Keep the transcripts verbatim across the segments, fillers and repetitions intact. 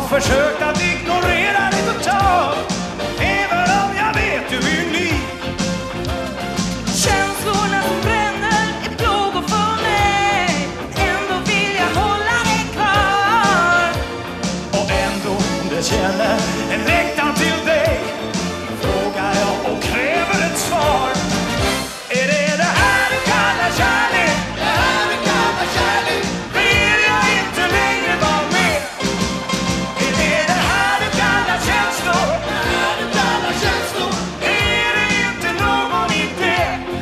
har försökt att ignorera det totalt, även om jag vet du vill bli. Känslorna som bränner är plågor för mig, ändå vill jag hålla dig kvar. Och ändå om du känner en längtan till dig, frågar jag och kräver ett svar. Är det det här du kallar kärlek? Det här du kallar kärlek? Vill jag inte längre vara med? Är det det här du kallar känslor? Det här du kallar känslor? Är det inte någon idé?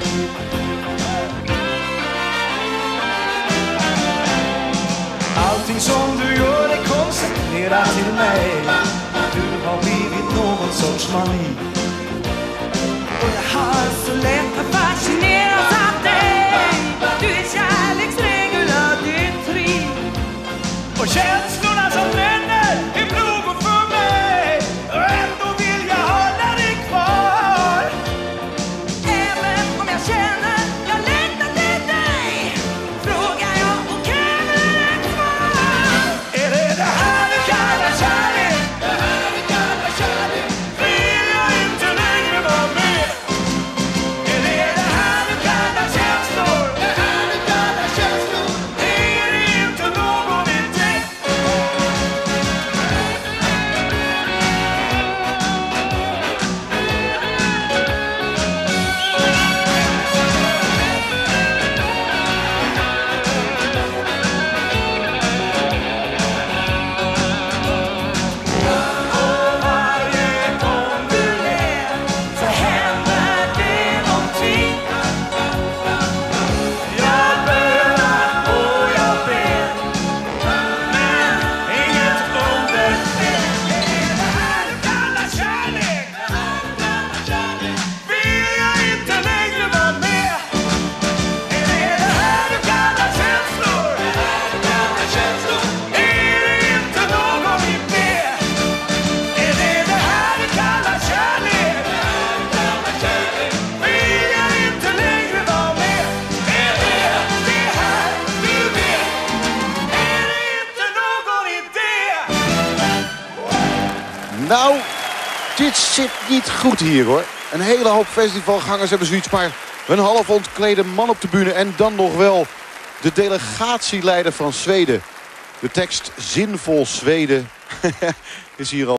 Allting som du gör är koncentrerat till mig. Du har blivit någon sorts mani. Och jag har så lätt att fascineras av dig. Du är kärleksregula, du är tri. Och känslorna som bränner är plågor för mig, och ändå vill jag hålla dig kvar. Även om jag känner jag längtar till dig, frågar jag och kräver ett svar. Är det det här du kallar kärlek? Det här du kallar kärlek? Vill jag inte längre vara med? Är det det här du kallar känslor? Det här du kallar känslor? Är det inte någon idé? Och varje gång du ler Så händer det någonting. jag bönar och jag ber, men inget under sker. Är det här du kallar kärlek? Det här du kallar kärlek? Vill jag inte längre vara med? Är det det här du kallar känslor? Det här du kallar känslor? Är det inte någon idé? Är det det här du kallar kärlek? Det här du kallar kärlek? Vill jag inte längre vara med? Är det det här du vet? Är det inte någon idé? Nou, dit zit niet goed hier hoor. Een hele hoop festivalgangers hebben zoiets, maar een half ontklede man op de bühne en dan nog wel de delegatieleider van Zweden. De tekst zinvol Zweden is hier al.